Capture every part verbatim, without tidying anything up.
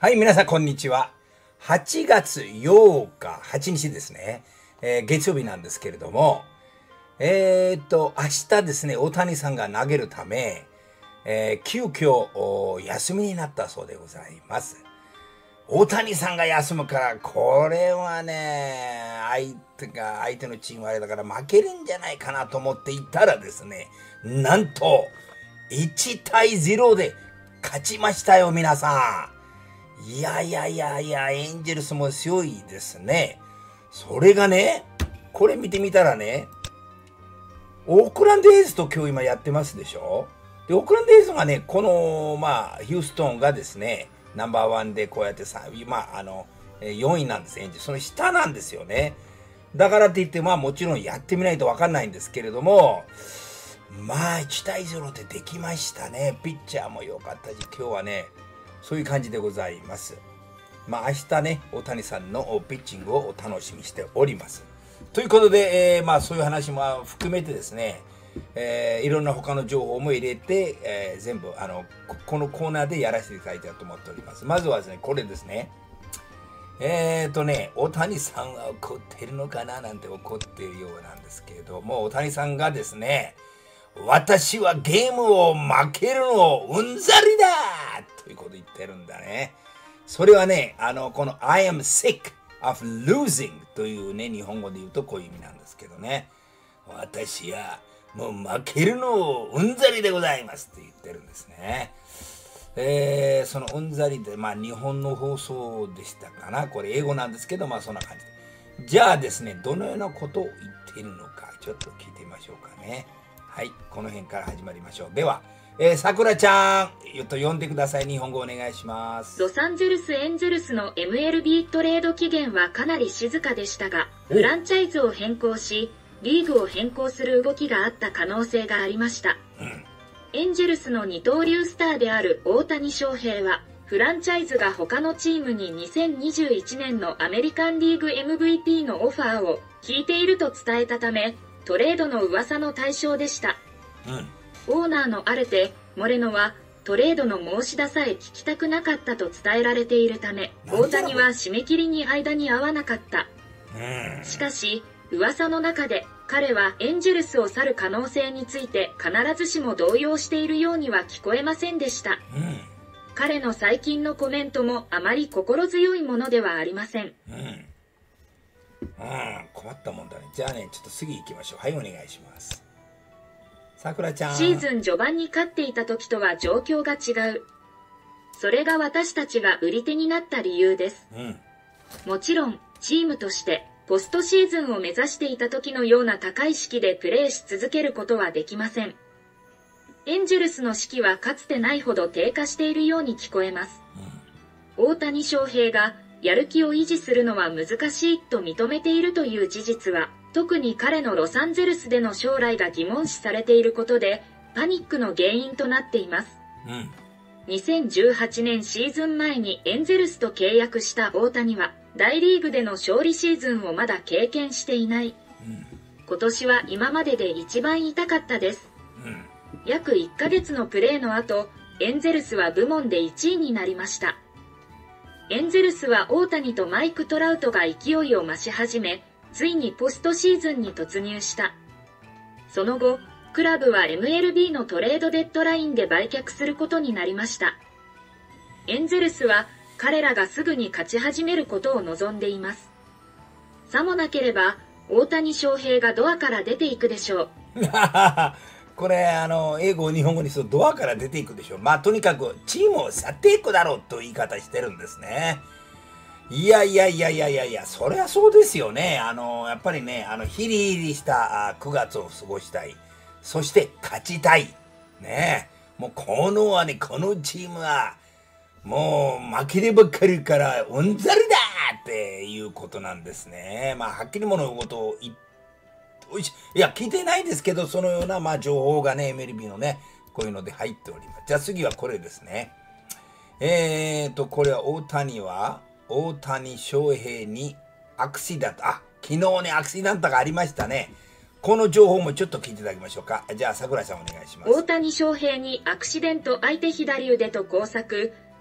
はい、皆さん、こんにちは。はちがつようか、はちにちですね。えー、月曜日なんですけれども、えー、っと、明日ですね、大谷さんが投げるため、えー、急遽休みになったそうでございます。大谷さんが休むから、これはね、相手が、相手のチームあれだから負けるんじゃないかなと思っていたらですね、なんと、いちたいゼロで勝ちましたよ、皆さん。いやいやいやいや、エンジェルスも強いですね。それがね、これ見てみたらね、オークランドエイズと今日今やってますでしょ。で、オークランドエイズがね、この、まあ、ヒューストンがですね、ナンバーワンでこうやってさ、まあ、あの、よんいなんです、エンジェルス。その下なんですよね。だからって言って、まあもちろんやってみないとわかんないんですけれども、まあいちたいゼロでできましたね。ピッチャーも良かったし、今日はね、そういう感じでございます。まあ明日ね、大谷さんのピッチングを楽しみにしております。ということで、えー、まあそういう話も含めてですね、えー、いろんな他の情報も入れて、えー、全部あのこのコーナーでやらせていただきたいと思っております。まずはですね、これですね。えーとね、大谷さんは怒ってるのかななんて怒っているようなんですけれども、大谷さんがですね、私はゲームを負けるのうんざりだということ言ってるんだね。それはね、あの、この I am sick of losing というね、日本語で言うとこういう意味なんですけどね。私はもう負けるのうんざりでございますって言ってるんですね。えー、そのうんざりで、まあ日本の放送でしたかな。これ英語なんですけど、まあそんな感じで。じゃあですね、どのようなことを言っているのか、ちょっと聞いてみましょうかね。はい、この辺から始まりましょう。では、えー、さくらちゃん、と呼んでください。日本語お願いします。 ロサンゼルスエンゼルスの エムエルビー トレード期限はかなり静かでしたが、フランチャイズを変更し、リーグを変更する動きがあった可能性がありました。うん、エンジェルスの二刀流スターである大谷翔平は、フランチャイズが他のチームににせんにじゅういちねんのアメリカンリーグ エムブイピー のオファーを聞いていると伝えたため、トレードの噂の対象でした。うん、オーナーのアルテ・モレノはトレードの申し出さえ聞きたくなかったと伝えられているため、大谷は締め切りに間に合わなかった。うん、しかし、噂の中で彼はエンジェルスを去る可能性について必ずしも動揺しているようには聞こえませんでした。うん、彼の最近のコメントもあまり心強いものではありません。うん、うん、 困ったもんだね。じゃあね、ちょっと次行きましょう。はい、お願いします。さくらちゃん。 シーズン序盤に勝っていた時とは状況が違う。それが私たちが売り手になった理由です。うん、もちろん、チームとしてポストシーズンを目指していた時のような高い士気でプレーし続けることはできません。エンジェルスの士気はかつてないほど低下しているように聞こえます。うん、大谷翔平がやる気を維持するのは難しいと認めているという事実は、特に彼のロサンゼルスでの将来が疑問視されていることで、パニックの原因となっています。うん、にせんじゅうはちねんシーズン前にエンゼルスと契約した大谷は、大リーグでの勝利シーズンをまだ経験していない。うん、今年は今までで一番痛かったです。うん、約いっかげつのプレーの後、エンゼルスは部門でいちいになりました。エンゼルスは大谷とマイク・トラウトが勢いを増し始め、ついにポストシーズンに突入した。その後、クラブは エムエルビー のトレードデッドラインで売却することになりました。エンゼルスは彼らがすぐに勝ち始めることを望んでいます。さもなければ、大谷翔平がドアから出ていくでしょう。 これ、あの、英語を日本語にするとドアから出ていくでしょう。まあ、とにかくチームを去っていくだろうという言い方してるんですね。いやいやいやいやいやいや、そりゃそうですよね。あの、やっぱりね、あの、ヒリヒリしたくがつを過ごしたい。そして勝ちたい。ねえ。もうこのはね、このチームは、もう負ければっかりからうんざりだっていうことなんですね。まあ、はっきり物事を言って、いや、聞いてないですけど、そのような、まあ、情報がね、エムエルビー のね、こういうので入っております。じゃあ次はこれですね。えーと、これは大谷は、大谷翔平にアクシデント、あ、昨日ね、アクシデントがありましたね。この情報もちょっと聞いていただきましょうか。じゃあ、桜井さんお願いします。 大谷翔平にアクシデント、相手左腕と交錯、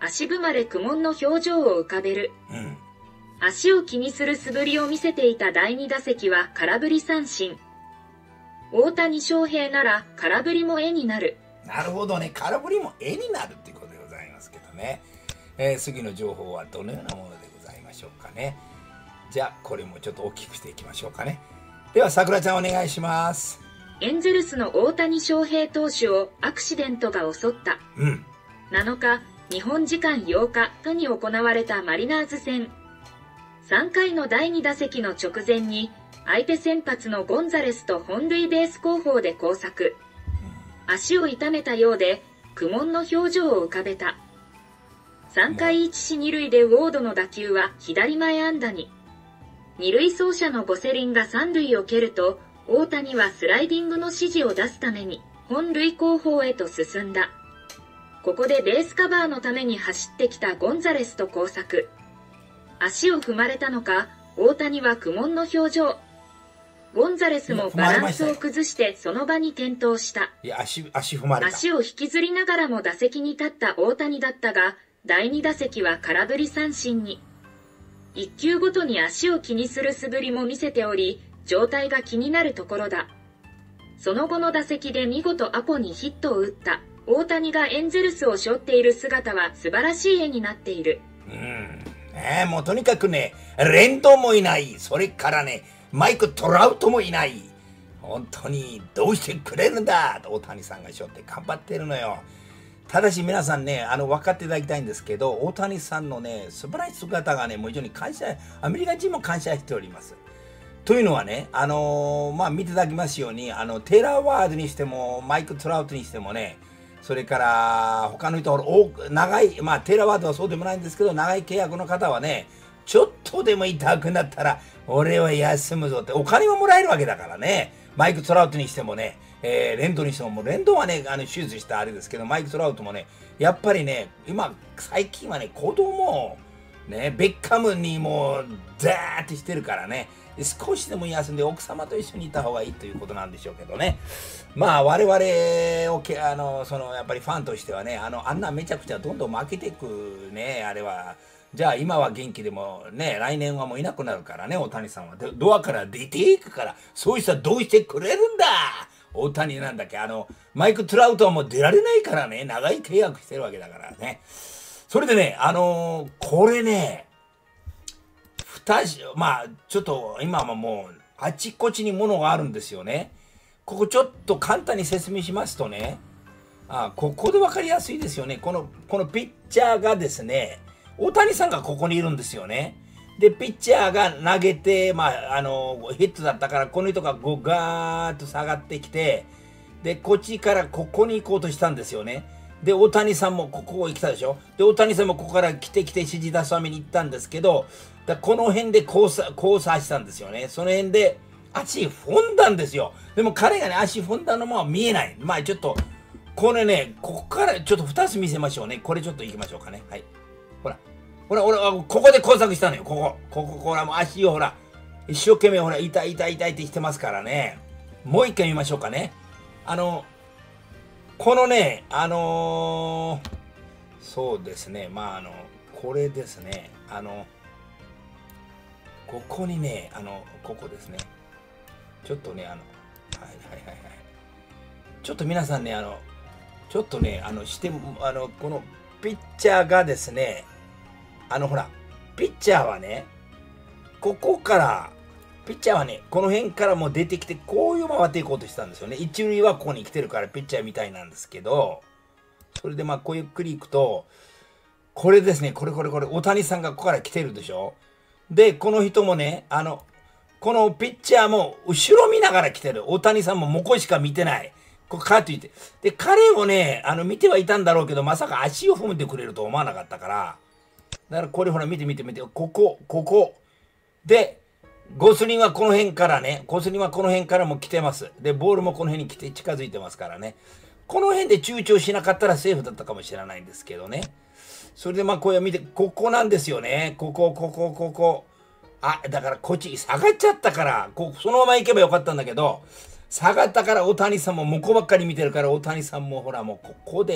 足踏まれ苦悶の表情を浮かべる。うん、足を気にする素振りを見せていただいに打席は空振り三振。大谷翔平なら空振りも絵になる。 なるほどね、空振りも絵になるっていうことでございますけどね。えー、次の情報はどのようなものでございましょうかね。じゃあこれもちょっと大きくしていきましょうかね。ではさくらちゃんお願いします。 エンゼルスの大谷翔平投手をアクシデントが襲った。うん、なのか、日本時間ようかに行われたマリナーズ戦。さんかいのだいに打席の直前に、相手先発のゴンザレスと本塁ベース後方で交錯。足を痛めたようで、苦悶の表情を浮かべた。さんかいいちしにるいでウォードの打球は左前安打に。二塁走者のボセリンが三塁を蹴ると、大谷はスライディングの指示を出すために本塁後方へと進んだ。ここでベースカバーのために走ってきたゴンザレスと交錯。足を踏まれたのか、大谷は苦悶の表情。ゴンザレスもバランスを崩してその場に転倒した。 いや、足、足踏まれた。 足を引きずりながらも打席に立った大谷だったが、だいに打席は空振り三振に。いっ球ごとに足を気にする素振りも見せており、状態が気になるところだ。その後の打席で見事アポにヒットを打った大谷がエンゼルスを背負っている姿は素晴らしい絵になっている。 うん。ねえ、もうとにかくね、レンドンもいない。それからね、マイク・トラウトもいない。本当にどうしてくれるんだと大谷さんが背負って頑張ってるのよ。ただし皆さんね、あの分かっていただきたいんですけど、大谷さんのね、素晴らしい姿がね、もう非常に感謝、アメリカ人も感謝しております。というのはね、あのー、まあ見ていただきますように、あのテイラー・ワードにしても、マイク・トラウトにしてもね、それから他の人、多く長い、まあテイラー・ワードはそうでもないんですけど、長い契約の方はね、ちょっとでも痛くなったら、俺は休むぞって、お金ももらえるわけだからね、マイク・トラウトにしてもね、えー、レンドンにしても、もうレンドンはね、あの手術したあれですけど、マイク・トラウトもね、やっぱりね、今、最近はね、子供ね、ベッカムにもう、ザーってしてるからね、少しでも休んで奥様と一緒にいた方がいいということなんでしょうけどね。まあ我々をけあのそのやっぱりファンとしてはね、あのあんなめちゃくちゃどんどん負けていくね、あれは。じゃあ今は元気でもね、来年はもういなくなるからね、大谷さんは。ドアから出ていくから、そういう人はどうしてくれるんだ。大谷なんだっけ、あのマイク・トラウトはもう出られないからね、長い契約してるわけだからね。それでね、あのー、これね、まあちょっと今はもうあちこちに物があるんですよね。ここちょっと簡単に説明しますとね、あここで分かりやすいですよね。このこのピッチャーがですね、大谷さんがここにいるんですよね。でピッチャーが投げて、まああのヒットだったから、この人がこうガーッと下がってきて、でこっちからここに行こうとしたんですよね。で大谷さんもここに来たでしょ。で大谷さんもここから来てきて指示出すために行ったんですけど、だこの辺で交差、交差したんですよね。その辺で足踏んだんですよ。でも彼がね、足踏んだのも見えない。まあちょっと、これね、ここからちょっとふたつ見せましょうね。これちょっと行きましょうかね。はい。ほら。ほら、俺、ここで交錯したのよ。ここ。ここ、ほら、もう足をほら、一生懸命ほら、痛い痛い痛いってしてますからね。もう一回見ましょうかね。あの、このね、あのー、そうですね。まああの、これですね。あの、ここにね、あの、ここですね。ちょっとね、あの、はいはいはいはい。ちょっと皆さんね、あの、ちょっとね、あの、して、あの、このピッチャーがですね、あの、ほら、ピッチャーはね、ここから、ピッチャーはね、この辺からもう出てきて、こういう回っていこうとしたんですよね。一塁はここに来てるから、ピッチャーみたいなんですけど、それでまあ、こうゆっくり行くと、これですね、これこれこれ、大谷さんがここから来てるでしょ。で、この人もね、あの、このピッチャーも後ろ見ながら来てる。大谷さんももこしか見てない。こう、カーッと言って。で、彼をね、あの、見てはいたんだろうけど、まさか足を踏んでくれると思わなかったから。だからこれほら見て見て見て、ここ、ここ。で、ゴスリンはこの辺からね、ゴスリンはこの辺からも来てます。で、ボールもこの辺に来て近づいてますからね。この辺で躊躇しなかったらセーフだったかもしれないんですけどね。それでまあこうや見て、ここなんですよね。ここ、ここ、ここ。あ、だからこっち下がっちゃったから、こそのまま行けばよかったんだけど、下がったから大谷さんも向こうばっかり見てるから、大谷さんもほらもうここで、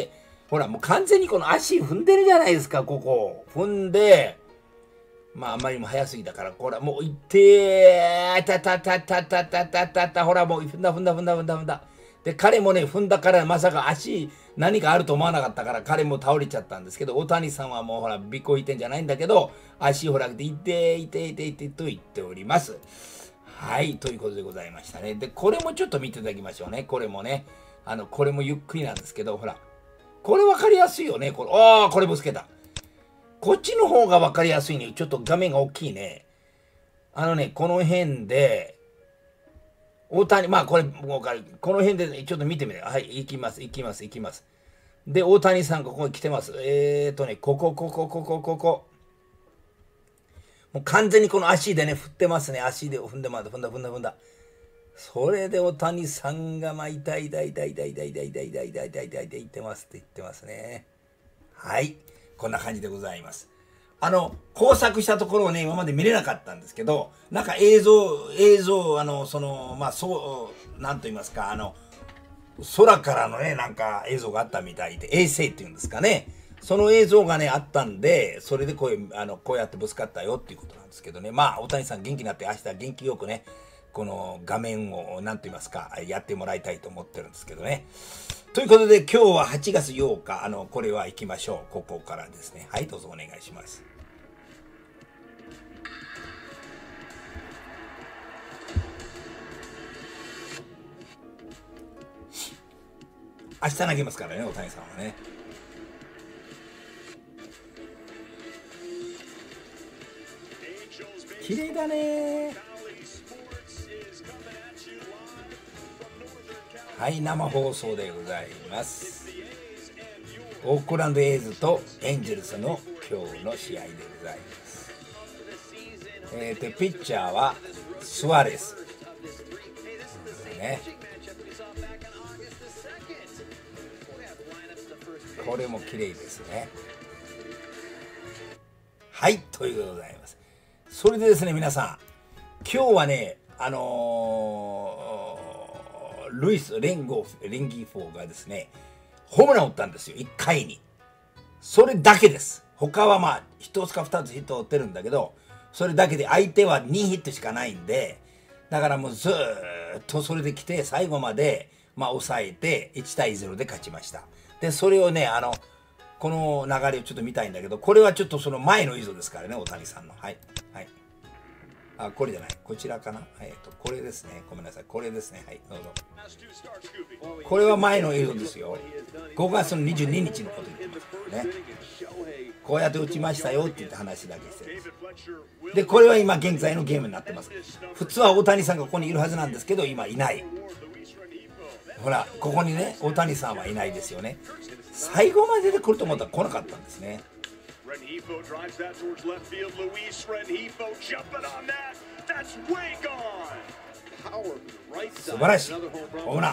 ほら、もう完全にこの足踏んでるじゃないですか、ここ。踏んで、まあ、あんまりにも早すぎたから、ほら、もう、いってー、たたたたたたたたた、ほら、もう、踏んだ、踏んだ、踏んだ、踏んだ、踏んだ。で、彼もね、踏んだから、まさか足、何かあると思わなかったから、彼も倒れちゃったんですけど、大谷さんはもう、ほら、尾行いてんじゃないんだけど、足、ほら、いていていていてと言っております。はい、ということでございましたね。で、これもちょっと見ていただきましょうね。これもね。あの、これもゆっくりなんですけど、ほら。これ分かりやすいよね。これ、ああ、これぶつけた。こっちの方が分かりやすいね。ちょっと画面が大きいね。あのね、この辺で、大谷、まあこれ、もうかる。この辺で、ね、ちょっと見てみて。はい、行きます、行きます、行きます。で、大谷さんがここに来てます。えーとね、ここ、ここ、ここ、ここ。もう完全にこの足でね、振ってますね。足で踏んでます。踏んだ、踏んだ、踏んだ。それで大谷さんが、まあ、痛い、痛い、痛い、痛い、痛い、痛い、痛い、痛い、痛い、痛い、痛い、痛い、言ってますって言ってますね。はい。こんな感じでございます。あの、工作したところをね、今まで見れなかったんですけど、なんか映像、映像、あの、その、まあ、そう、なんと言いますか、あの、空からのね、なんか映像があったみたいで、衛星っていうんですかね。その映像がね、あったんで、それでこういう、あの、こうやってぶつかったよっていうことなんですけどね。まあ、大谷さん元気になって明日元気よくね、この画面を、なんと言いますか、やってもらいたいと思ってるんですけどね。ということで、今日ははちがつようか、あの、これは行きましょう。ここからですね。はい、どうぞお願いします。明日投げますからね、大谷さんはね。綺麗だね。はい、生放送でございます。オークランドエイズとエンジェルスの今日の試合でございます。えーと、ピッチャーはスワレス。ね。これも綺麗ですね。はい、ということでございます。それでですね、皆さん、今日はね、あのー、ルイス・レンゴー、レンギーフォーがですね、ホームランを打ったんですよ、いっかいに。それだけです。他はまあ、ひとつかふたつヒットを打ってるんだけど、それだけで相手はにヒットしかないんで、だからもうずーっとそれで来て、最後まで、まあ、抑えていちたいゼロで勝ちました。で、それをね、あの、この流れをちょっと見たいんだけど、これはちょっとその前の映像ですからね、大谷さんの。はい。はい。あ、これじゃない。こちらかな。えっと、これですね。ごめんなさい。これですね。はい、どうぞ。これは前の映像ですよ。ごがつのにじゅうににちのこと言ってますからね。こうやって打ちましたよって言って話だけしてるんです。で、これは今現在のゲームになってます。普通は大谷さんがここにいるはずなんですけど、今いない。ほら、ここにね、大谷さんはいないですよね。最後までで来ると思ったら来なかったんですね。素晴らしいホームラン。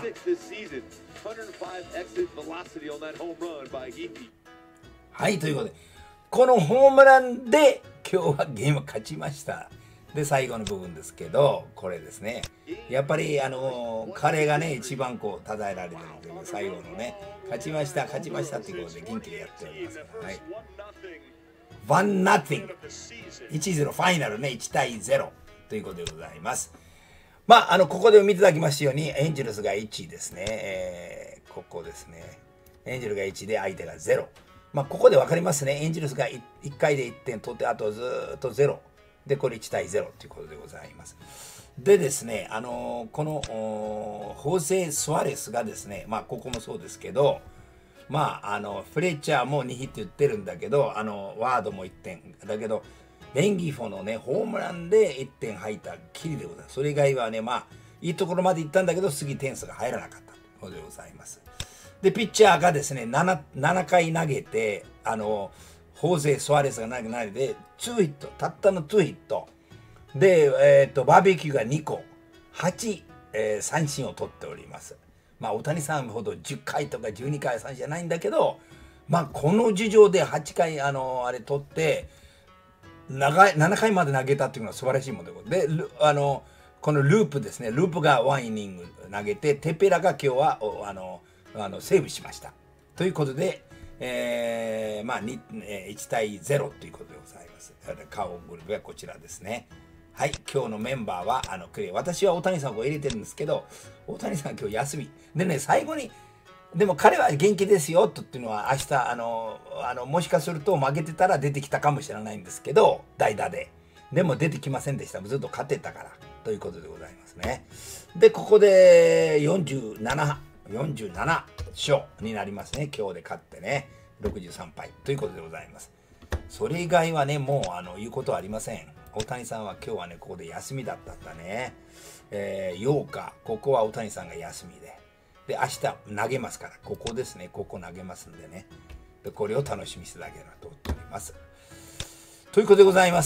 はい、ということで、このホームランで今日はゲーム勝ちました。で、最後の部分ですけど、これですね。やっぱり、あのー、彼がね、一番こう、称えられてるという、最後のね、勝ちました、勝ちましたっていうことで元気でやっておりますから、はい。ワンナッティング。いちたいゼロ、ファイナルね、いちたいゼロということでございます。まあ、あの、ここで見ていただきましたように、エンジェルスがいちですね。えー、ここですね。エンジェルがいちで相手がゼロ。まあ、ここで分かりますね。エンジェルスが いっかいでいってん取って、あとずーっとゼロ。で、これいちたいゼロということでございます。でですね、あのー、この、ホーゼ・スワレスがですね、まあ、ここもそうですけど、まあ、あの、フレッチャーもにヒット打ってるんだけど、あの、ワードもいってん。だけど、レンギフォのね、ホームランでいってん入ったきりでございます。それ以外はね、まあ、いいところまで行ったんだけど、次点数が入らなかったということでございます。で、ピッチャーがですね、7, 7回投げて、あの、ホーゼ・スワレスが投げないで、にヒット、たったのにヒット。で、えっと、バーベキューがにこ、はち、えー、三振を取っております。まあ、大谷さんほどじゅっかいとかじゅうにかい三振じゃないんだけど、まあ、この事情ではちかい、あの、あれ取って、長い、ななかいまで投げたっていうのは素晴らしいものでございます。で、あの、このループですね、ループがワンイニング投げて、テペラが今日は、あの、あのセーブしました。ということで、 えー、まあいちたいゼロということでございます。顔グループはこちらですね。はい、今日のメンバーは、あの、私は大谷さんを入れてるんですけど、大谷さん今日休み。でね、最後に、でも彼は元気ですよ、とっていうのは明日、あの、あの、もしかすると負けてたら出てきたかもしれないんですけど、代打で。でも出てきませんでした。ずっと勝ってたから。ということでございますね。で、ここでよんじゅうなな、よんじゅうなな勝になりますね。今日で勝ってね。ろくじゅうさんぱいということでございます。それ以外はね、もう、あの、言うことはありません。大谷さんは今日はね、ここで休みだったんだね。えー、ようか、ここは大谷さんが休みで。で、明日投げますから、ここですね、ここ投げますんでね。で、これを楽しみにしていただければと思っております。ということでございます。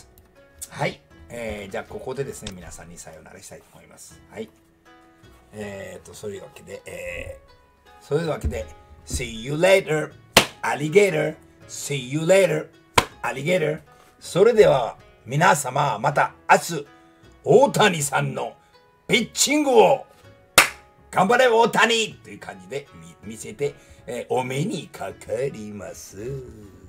はい。えー、じゃあ、ここでですね、皆さんにさようならしたいと思います。はい。えーと、そういうわけで、えー、そういうわけで、See you later, alligator. See you later, alligator. それでは、皆様、また明日、大谷さんのピッチングを頑張れ大谷という感じで見せて、えー、お目にかかります。